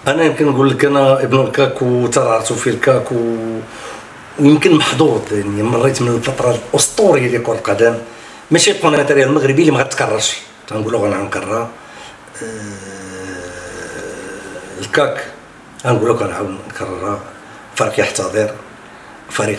انا يمكن نقول لك انا ابن الكاك وترعرت في الكاك ويمكن محظوظ، يعني مريت من الفتره الاسطوريه ديال كره القدم. ماشي القناه المغربي اللي ما غتكررش، تنقولوا غنكررها. الكاك غنقول لك غنعاود نكررها. فريق يحتضر، فريق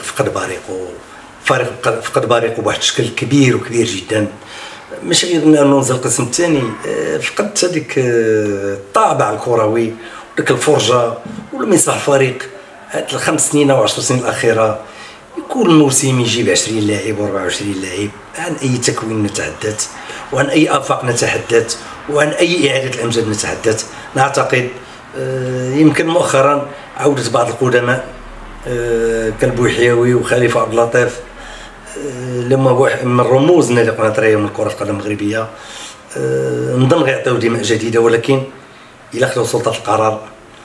فقد بريقه بواحد الشكل كبير وكبير جدا. ماشي غير انه نزل القسم الثاني، فقدت هذيك الطابع الكروي وديك الفرجه والمساح الفريق. هاد الخمس سنين او 10 سنين الاخيره كل موسم يجيب 20 لاعب و24 لاعب. عن اي تكوين نتحدث، وعن اي افاق نتحدث، وعن اي اعاده الامجاد نتحدث. نعتقد يمكن مؤخرا عوده بعض القدماء كالبوحيوي وخليفه عبد اللطيف، لما من رموز نادي قناطرية من كرة القدم المغربية، نظن غيعطيو دماء جديدة. ولكن إلا خداو سلطة القرار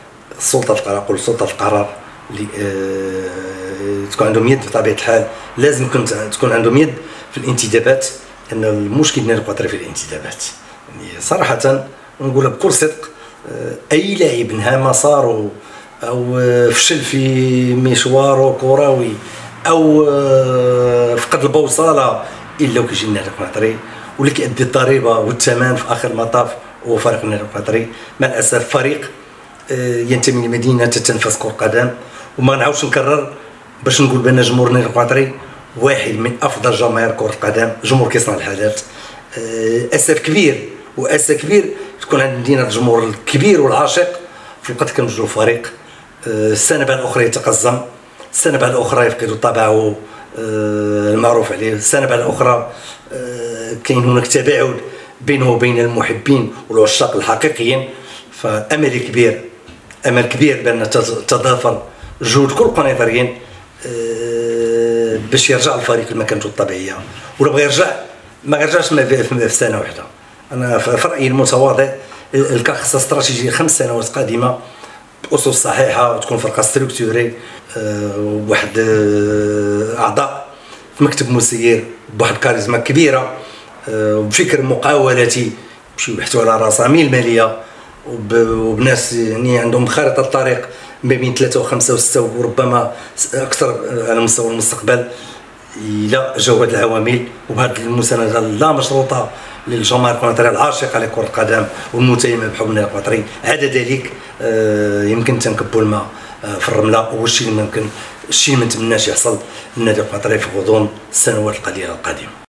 اللي تكون عندهم يد بطبيعة الحال، لازم تكون عندهم يد في الانتدابات، لأن المشكل ديال القناطرية في الانتدابات. يعني صراحة نقولها بكل صدق، أي لاعب نهى مساره أو فشل في مشواره كروي أو فقد البوصله الا وكيجي النادي القناطري، واللي كيأدي الضريبه والثمن في اخر المطاف هو فريق النادي القناطري. مع الاسف فريق ينتمي لمدينه تتنفس كره قدم. وما نعاودش نكرر باش نقول بان جمهور النادي القناطري واحد من افضل جماهير كره القدم، جمهور كيصنع الحاجات. اسف كبير كبير تكون عندنا الجمهور الكبير والعاشق في الوقت كنوجدوا فريق السنه بعد الاخرى يتقزم، السنه بعد الاخرى يفقد طابعه المعروف عليه، السنه بعد الاخرى كاين هناك تباعد بينه وبين المحبين والعشاق الحقيقيين. فامل كبير بان تتضافر جهود كل القناطريين باش يرجع الفريق لمكانته الطبيعيه. ولا بغى يرجع ما يرجعش في سنه واحده. انا في رايي المتواضع الكاك خصها استراتيجيه 5 سنوات قادمه باسس صحيحه، وتكون فرقه ستركتوري، واحد اعضاء في مكتب مسير بواحد الكاريزما كبيره، وبفكر مقاولتي يمشيو يبحثوا على رسامين ماليه، وبناس يعني عندهم خارطه الطريق ما بين 3 و5 و6 وربما اكثر على مستوى المستقبل الى جاو هاد العوامل. وبهذه المسانده لا مشروطه للجماهير القناطريه العاشقه لكره القدم والمتيمه بحب النادي القناطري، عدا ذلك يمكن تنكبوا الماء في الرمله. والشيء اللي ما نتمناش يحصل للنادي القناطري في غضون السنوات القليله القادمه.